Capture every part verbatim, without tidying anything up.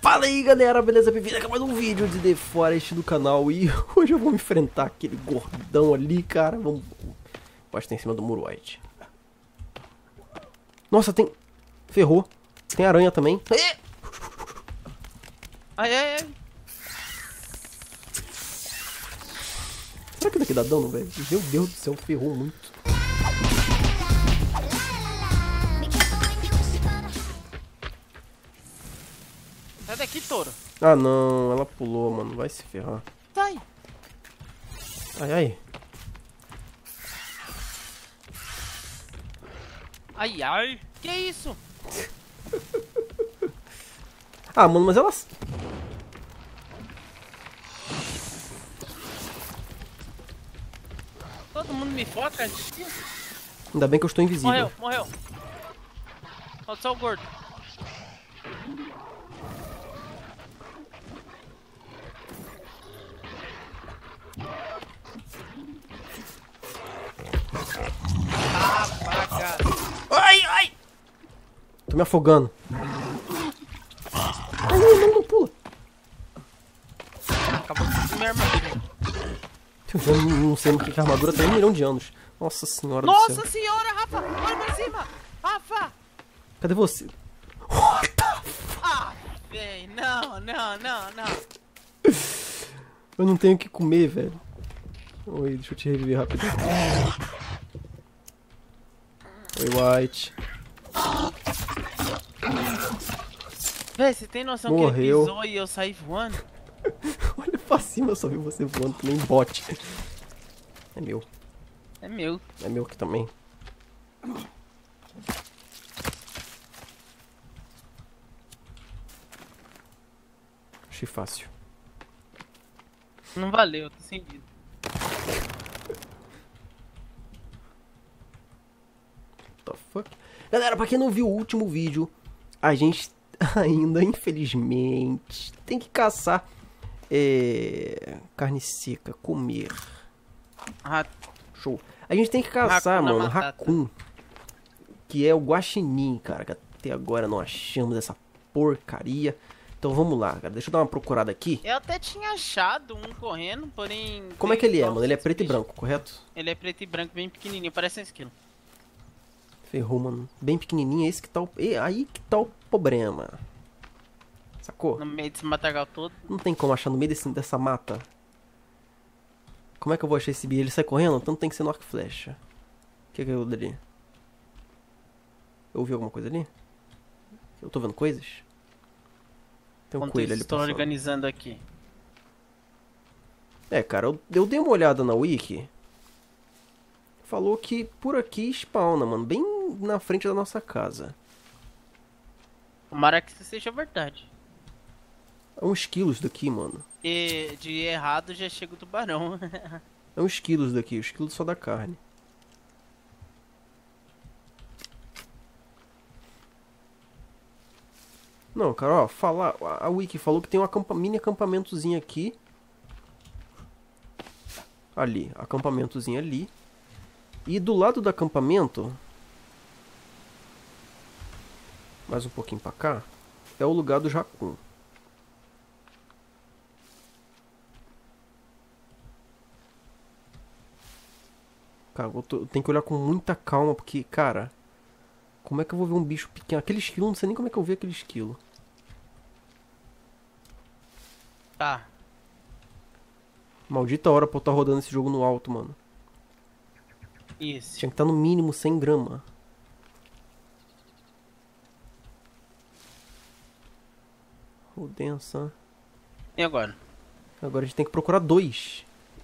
Fala aí galera, beleza? Bem-vindo a mais um vídeo de The Forest do canal. E hoje eu vou enfrentar aquele gordão ali, cara. Vamos... Pode estar em cima do muro white. Nossa, tem... Ferrou. Tem aranha também. Ai, ai, ai. Será que daqui dá dano, velho? Meu Deus do céu, ferrou muito. Sai daqui, touro. Ah não, ela pulou, mano. Vai se ferrar. Sai. Ai, ai. Ai, ai. Que isso? Ah, mano, mas elas... Todo mundo me foca. Ainda bem que eu estou invisível. Morreu, morreu. Olha só o gordo. Apaga. Ai, ai. Tô me afogando. Ai, não, não, não pula. Acabou com minha armadura. Eu não, não sei no que a armadura tem um milhão de anos. Nossa senhora do céu. Nossa senhora, Rafa. Olha pra cima. Rafa. Cadê você? Ah, vem. Não, não, não, não. Eu não tenho o que comer, velho. Oi, deixa eu te reviver rápido. Oi, White. Véi, você tem noção Morreu. que ele pisou e eu saí voando? Olha pra cima, eu só vi você voando que nem bote. É meu. É meu. É meu aqui também. Achei fácil. Não valeu, tô sem vida. What the fuck? Galera, pra quem não viu o último vídeo, a gente ainda, infelizmente, tem que caçar é, carne seca, comer. Ah, Show. A gente tem que caçar, Hakuna mano, Matata. raccoon. Que é o guaxinim, cara. Que até agora não achamos essa porcaria. Então vamos lá, cara. Deixa eu dar uma procurada aqui. eu até tinha achado um correndo, porém... Como é que ele é, tem mano? Ele é todos preto e esses branco, correto? bichos. Ele é preto e branco, bem pequenininho, parece um esquilo. Ferrou, mano. Bem pequenininho, é esse que tá o... é aí que tá o problema. Sacou? No meio desse matagal todo. Não tem como achar no meio desse, dessa mata. Como é que eu vou achar esse bicho? Ele sai correndo? Então tem que ser no arco e flecha. O que que eu ali? Eu ouvi alguma coisa ali? Eu tô vendo coisas? Tem um Enquanto coelho ali estou passando. organizando aqui. É, cara, eu, eu dei uma olhada na wiki. Falou que por aqui spawna, mano. Bem na frente da nossa casa. Tomara que isso seja verdade. É uns quilos daqui, mano. E de errado já chega o tubarão. É uns quilos daqui. Os quilos só da carne. Não, cara, ó, falar, a wiki falou que tem um acampa, mini acampamentozinho aqui. Ali, acampamentozinho ali. E do lado do acampamento, mais um pouquinho pra cá, é o lugar do raccoon. Cara, eu, tô, eu tenho que olhar com muita calma, porque, cara, como é que eu vou ver um bicho pequeno? Aquele esquilo, não sei nem como é que eu vi aquele esquilo. Tá. Maldita hora pra eu estar rodando esse jogo no alto, mano. Isso. Tinha que estar no mínimo cem grama. Rodença. E agora? Agora a gente tem que procurar dois.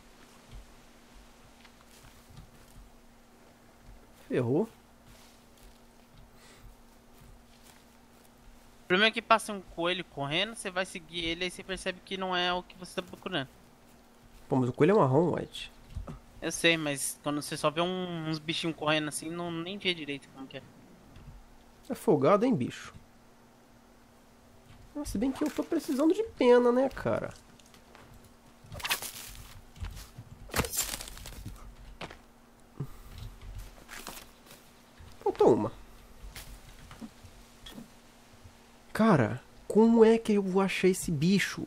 Ferrou. O problema é que passa um coelho correndo, você vai seguir ele e você percebe que não é o que você tá procurando. Pô, mas o coelho é marrom, White. Eu sei, mas quando você só vê um- uns bichinhos correndo assim, não nem vê direito como que é. É folgado, hein, bicho? Ah, se bem que eu tô precisando de pena, né, cara? Faltou uma. Cara, como é que eu vou achar esse bicho?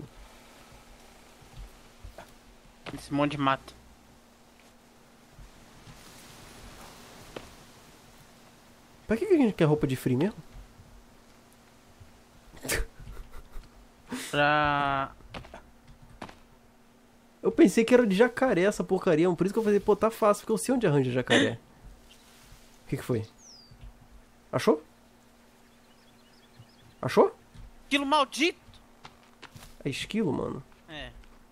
Esse monte de mato. Pra que que a gente quer roupa de frio mesmo? Pra... Eu pensei que era de jacaré essa porcaria, por isso que eu falei, pô, tá fácil, porque eu sei onde arranja jacaré. O que que foi? Achou? Achou? Esquilo maldito! É esquilo, mano? É.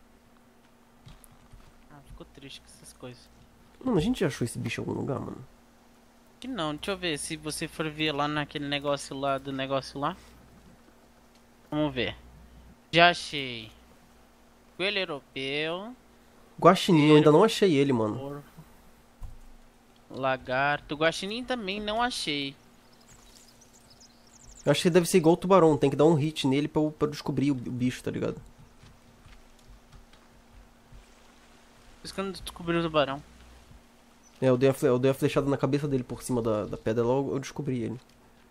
Ah, ficou triste com essas coisas. Mano, a gente já achou esse bicho em algum lugar, mano? Que não, deixa eu ver. Se você for ver lá naquele negócio lá, do negócio lá. Vamos ver. Já achei. Coelho europeu. Guaxinim, eu ainda não achei ele, mano. Corvo. Lagarto. Guaxinim também não achei. Eu acho que ele deve ser igual o tubarão, tem que dar um hit nele pra eu, pra eu descobrir o, o bicho, tá ligado? Por isso que eu não descobri o tubarão. É, eu dei a, fle- eu dei a flechada na cabeça dele por cima da, da pedra, logo eu descobri ele.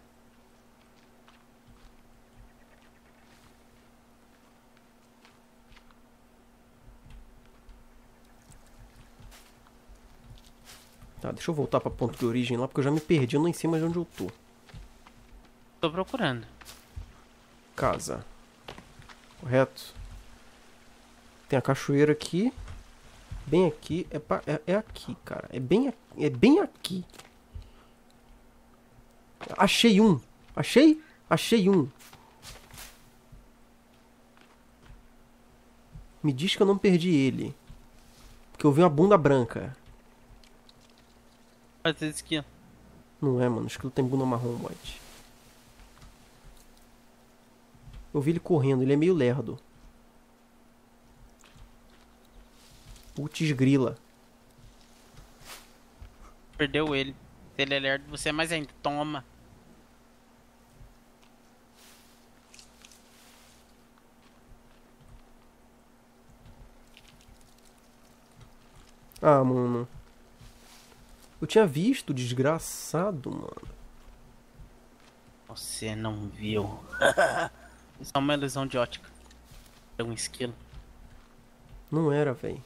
Tá, deixa eu voltar pra ponto de origem lá, porque eu já me perdi, eu não sei mais onde eu tô. Tô procurando. Casa. Correto. Tem a cachoeira aqui. Bem aqui. É, pa- é, é aqui, cara. É bem, a- é bem aqui. Achei um. Achei? Achei um. Me diz que eu não perdi ele. Porque eu vi uma bunda branca. Fazer isso aqui, ó. Não é, mano. O esquilo tem bunda marrom, white. Eu vi ele correndo. Ele é meio lerdo. Putz grila. Perdeu ele. Se ele é lerdo, você é mais ainda. Toma. Ah, mano. Eu tinha visto, desgraçado, mano. Você não viu. Isso é uma ilusão de ótica. É um esquilo. Não era, velho.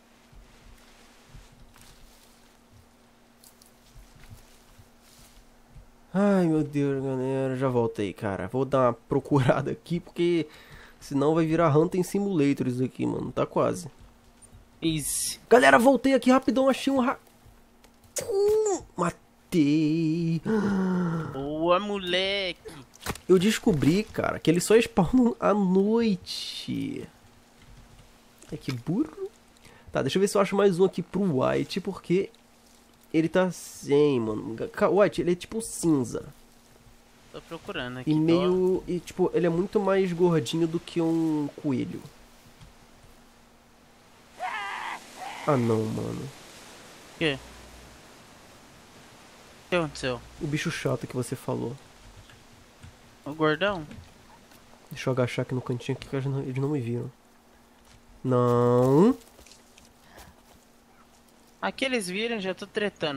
Ai, meu Deus, galera. Já voltei, cara. Vou dar uma procurada aqui, porque senão vai virar Hunting Simulator isso aqui, mano. Tá quase. Easy. Galera, voltei aqui rapidão. Achei um ra... Hum, matei. Boa, moleque. Eu descobri, cara, que eles só spawnam à noite. É que burro. Tá, deixa eu ver se eu acho mais um aqui pro White, porque ele tá sem, mano. Ca- White, ele é tipo cinza. Tô procurando aqui. E Tô- meio... E, tipo, ele é muito mais gordinho do que um coelho. Ah, não, mano. O quê? O que aconteceu? O bicho chato que você falou. O gordão? Deixa eu agachar aqui no cantinho aqui que eles não, eles não me viram. Não. Aqui eles viram, já tô tretando.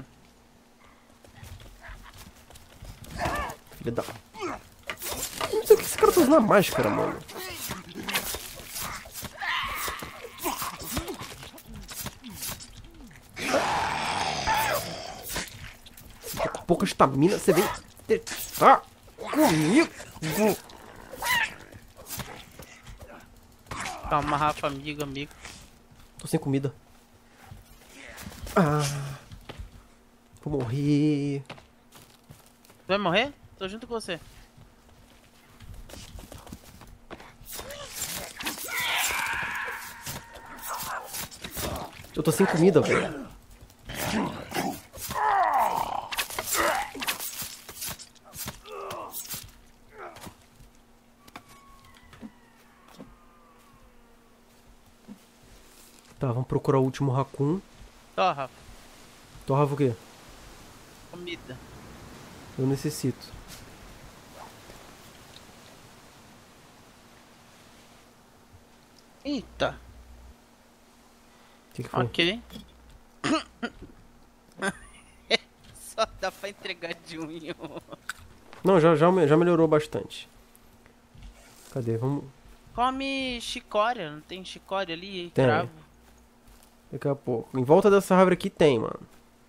Filha da... Não sei o que esse cara tá usando a máscara, mano. Você tá com pouca estamina, você vem... Ah! Comigo! Calma, Rafa, amigo, amigo. Tô sem comida. Ah! Vou morrer. Vai morrer? Tô junto com você. Eu tô sem comida, velho. Tá, vamos procurar o último raccoon. Ó, Rafa, Torrava o quê? comida. Eu necessito. Eita. O que, que foi? Ok. Só dá pra entregar de um em um. Não, já, já, já melhorou bastante. Cadê? Vamos... Come chicória, não tem chicória ali, Tem. cravo. Daqui a pouco. Em volta dessa árvore aqui tem, mano.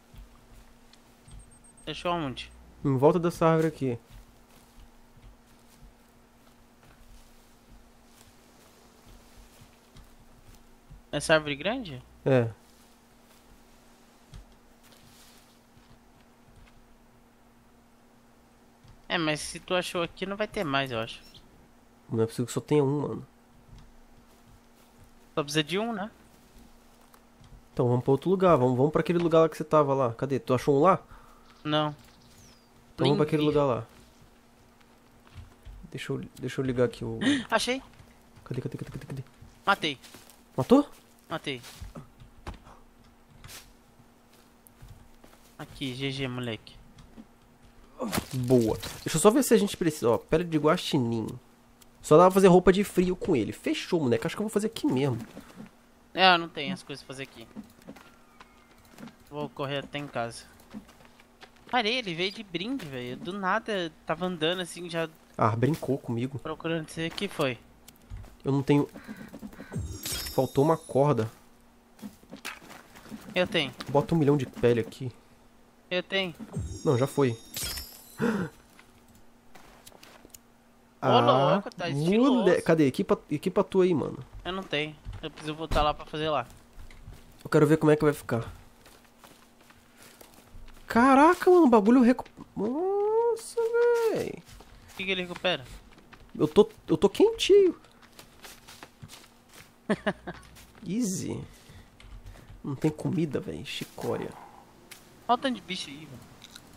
Deixou onde? Em volta dessa árvore aqui. Essa árvore grande? É. É, mas se tu achou aqui, não vai ter mais, eu acho. Não é possível que só tenha um, mano. Só precisa de um, né? Então vamos pra outro lugar. Vamos, vamos pra aquele lugar lá que você tava lá. Cadê? Tu achou um lá? Não. Então Nem vamos pra aquele vi. lugar lá. Deixa eu, deixa eu ligar aqui o... Achei. Cadê, cadê, cadê, cadê, cadê? Matei. Matou? Matei. Aqui, G G, moleque. Boa. Deixa eu só ver se a gente precisa. Ó, pele de guaxinim. Só dá pra fazer roupa de frio com ele. Fechou, moleque. Acho que eu vou fazer aqui mesmo. É, eu não tenho as coisas pra fazer aqui. Vou correr até em casa. Parei, ele veio de brinde, velho. Do nada, tava andando assim, já Ah, brincou comigo. procurando você. O que foi? Eu não tenho... Faltou uma corda. Eu tenho. Bota um milhão de pele aqui. Eu tenho. Não, já foi. Ô, louco, tá estiloso. mole- Cadê? Equipa, equipa tua aí, mano. Eu não tenho. Eu preciso voltar lá pra fazer lá. Eu quero ver como é que vai ficar. Caraca, mano, o bagulho recu... Nossa, véi. O que, que ele recupera? Eu tô, eu tô quentinho. Easy. Não tem comida, velho. Chicória. Olha o tanto de bicho aí, velho.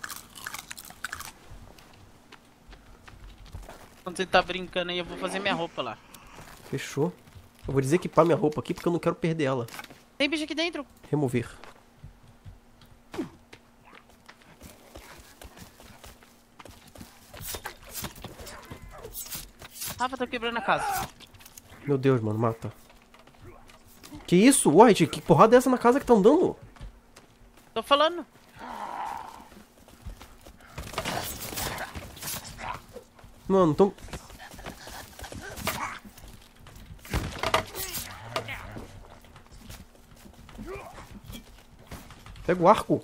Quando você tá brincando aí, eu vou fazer minha roupa lá. Fechou. Eu vou desequipar minha roupa aqui porque eu não quero perder ela. Tem bicho aqui dentro. Remover. Rafa, tô quebrando a casa. Meu Deus, mano, mata. Que isso? White, que porrada é essa na casa que tá andando? Tô falando. Mano, tão... Pega o arco.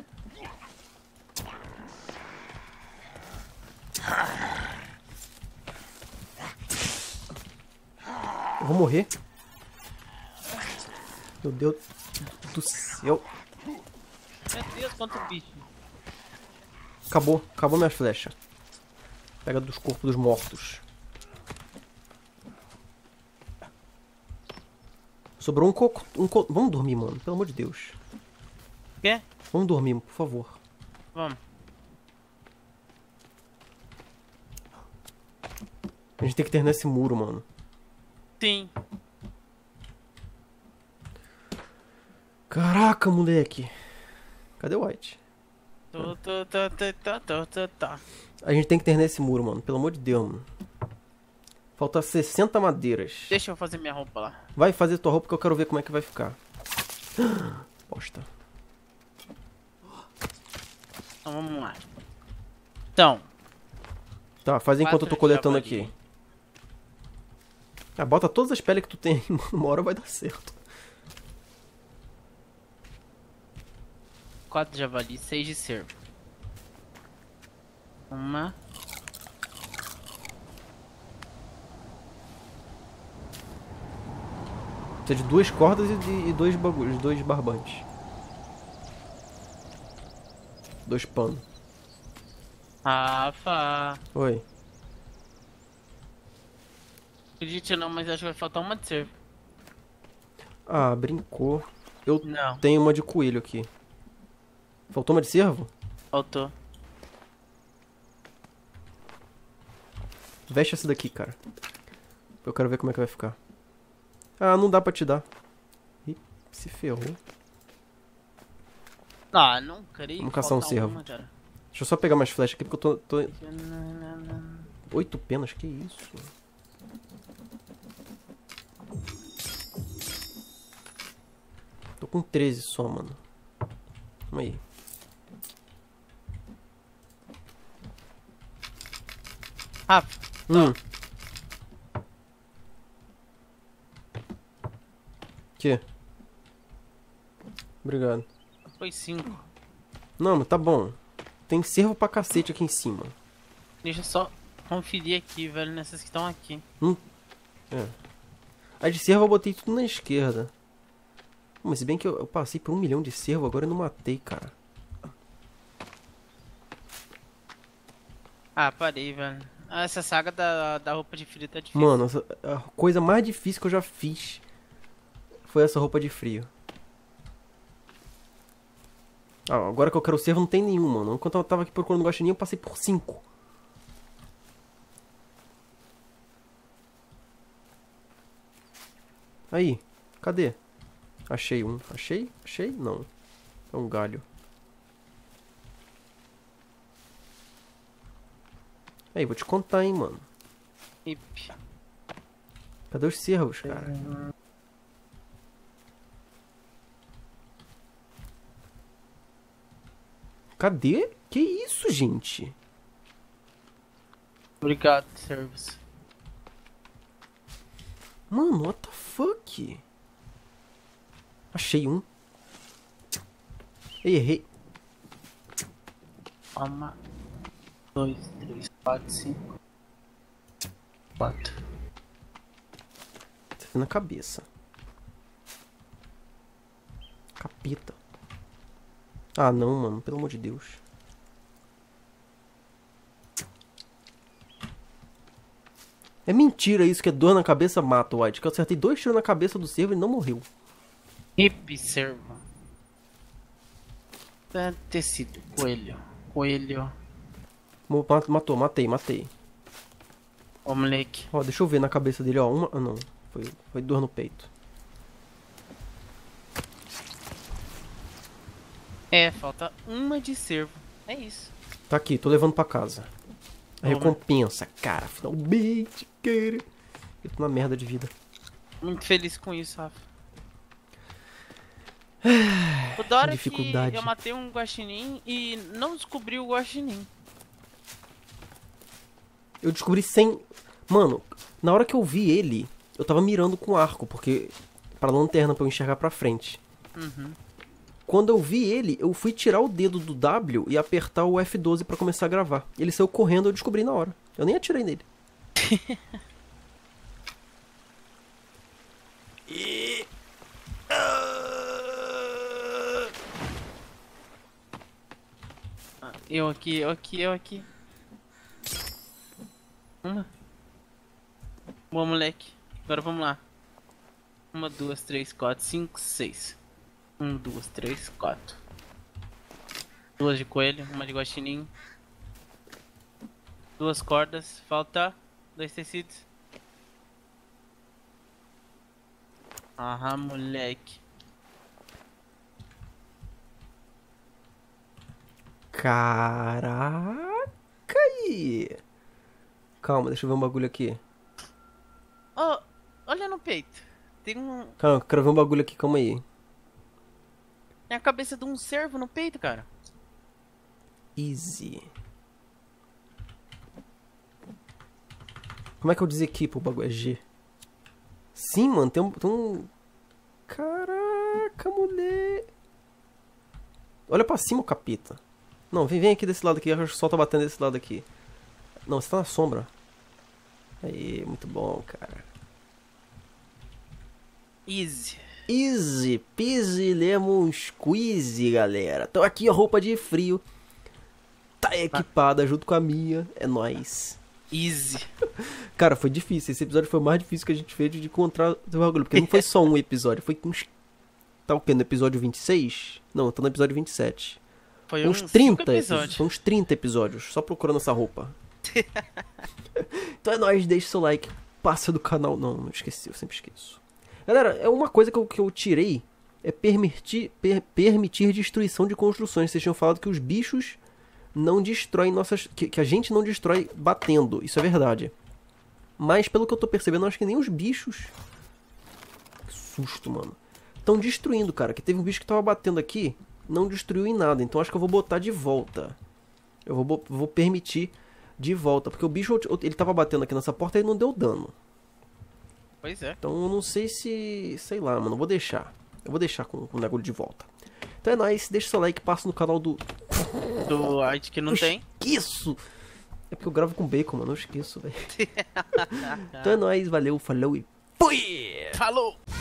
Eu vou morrer. Meu Deus do céu. Meu Deus, quanto bicho. Acabou, acabou minhas flechas. Pega dos corpos dos mortos. Sobrou um coco, um co... Vamos dormir, mano, pelo amor de Deus. Quê? Vamos dormir, por favor. Vamos. A gente tem que terminar esse muro, mano. Sim. Caraca, moleque. Cadê o White? Tô, tô, tô, tô, tô, tô, tô, tô. A gente tem que terminar esse muro, mano. Pelo amor de Deus, mano. Falta sessenta madeiras. Deixa eu fazer minha roupa lá. Vai fazer tua roupa que eu quero ver como é que vai ficar. Bosta. Então vamos lá. Então, Tá, faz enquanto eu tô Quatro coletando javali. aqui. Ah, bota todas as peles que tu tem aí, mano. Uma hora vai dar certo. quatro javali, seis de cervo. Uma. Precisa de duas cordas e, de, e dois bagulhos, dois barbantes. Dois panos. Rafa. Oi. Acredite não, mas acho que vai faltar uma de cervo. Ah, brincou. Eu Não, tenho uma de coelho aqui. Faltou uma de cervo? faltou. Veste essa daqui, cara. Eu quero ver como é que vai ficar. Ah, não dá pra te dar. Ih, se ferrou. Ah, não creio. Vamos que caçar um falta cervo. uma, cara. Deixa eu só pegar mais flechas aqui porque eu tô... tô... Oito penas, que isso? Tô com treze só, mano. Calma aí. Rafa, Hum. quê? Obrigado. Foi cinco. Não, mas tá bom. Tem cervo pra cacete aqui em cima. Deixa eu só conferir aqui, velho, nessas que estão aqui. Hum. É. A de cervo eu botei tudo na esquerda. Mas se bem que eu, eu passei por um milhão de cervo, agora eu não matei, cara. Ah, parei, velho. Ah, essa saga da, da roupa de frio tá difícil. Mano, essa- a coisa mais difícil que eu já fiz foi essa roupa de frio. Ah, agora que eu quero cervo não tem nenhum, mano. Enquanto eu tava aqui procurando guaxinim, eu passei por cinco. Aí, cadê? Achei um. Achei? Achei? Não. É um galho. Aí, vou te contar, hein, mano. Ip. Cadê os cervos, cara? Cadê? Que isso, gente? Obrigado, service. Mano, what the fuck? Achei um. Ei, errei. Uma, dois, três, quatro, cinco. Quatro. Tá na cabeça. Capeta. Ah, não, mano. Pelo amor de Deus. É mentira isso que é dor na cabeça mata, White. Que eu acertei dois tiros na cabeça do cervo e não morreu. Hip servo. Deve ter sido coelho. Coelho. Mo- mat- Matou, matei, matei. Ó, moleque. Ó, deixa eu ver na cabeça dele, ó. Uma. Ah, não. Foi, foi dor no peito. É, falta uma de servo. É isso. Tá aqui, tô levando pra casa. A Toma. recompensa, cara. Finalmente, cara. Eu tô na merda de vida. Muito feliz com isso, Rafa. O da hora dificuldade. que eu matei um guaxinim e não descobri o guaxinim. Eu descobri sem... Mano, na hora que eu vi ele, eu tava mirando com arco, porque... Pra lanterna, pra eu enxergar pra frente. Uhum. Quando eu vi ele, eu fui tirar o dedo do W e apertar o F doze pra começar a gravar. Ele saiu correndo, eu descobri na hora. Eu nem atirei nele. E... Ah, eu aqui, eu aqui, eu aqui. Uma. Boa, moleque. Agora vamos lá. Uma, duas, três, quatro, cinco, seis. Um, duas, três, quatro. Duas de coelho, uma de guaxinim. Duas cordas, falta dois tecidos. Aham, moleque. Caraca aí. Calma, deixa eu ver um bagulho aqui. Oh, olha no peito. Tem um. Calma, eu quero ver um bagulho aqui, calma aí. Tem a cabeça de um cervo no peito, cara. Easy. Como é que eu desequipo o bagulho? É G. Sim, mano, tem um... Tem um... Caraca, mulher. Olha pra cima, capeta. Não, vem, vem aqui desse lado aqui. O sol tá batendo desse lado aqui. Não, você tá na sombra. Aí, muito bom, cara. Easy. Easy peasy lemon squeezy, galera. Então aqui a roupa de frio. Tá equipada junto com a minha. É nóis. Easy. Cara, foi difícil. Esse episódio foi o mais difícil que a gente fez de encontrar o bagulho. Porque não foi só um episódio. Foi uns... Tá o quê? No episódio vinte e seis? Não, tá no episódio vinte e sete. Foi Uns uns trinta cinco episódios. Foi uns trinta episódios. Só procurando essa roupa. Então é nóis. Deixa seu like. Passa do canal. Não, não esqueci. Eu sempre esqueço. Galera, é uma coisa que eu, que eu tirei. É permitir, per, permitir destruição de construções. Vocês tinham falado que os bichos não destroem nossas... Que, que a gente não destrói batendo. Isso é verdade. Mas pelo que eu tô percebendo, eu acho que nem os bichos... Que susto, mano. Estão destruindo, cara. Que teve um bicho que tava batendo aqui, não destruiu em nada. Então acho que eu vou botar de volta. Eu vou, vou permitir de volta. Porque o bicho, ele tava batendo aqui nessa porta e não deu dano. Pois é. Então eu não sei se... Sei lá, mano. Eu vou deixar. Eu vou deixar com, com o negócio de volta. Então é nóis. Deixa seu like. Passa no canal do... Do Art que não eu tem. Esqueço. É porque eu gravo com bacon, mano. Eu esqueço, velho. Então é nóis. Valeu. Falou e fui! Falou!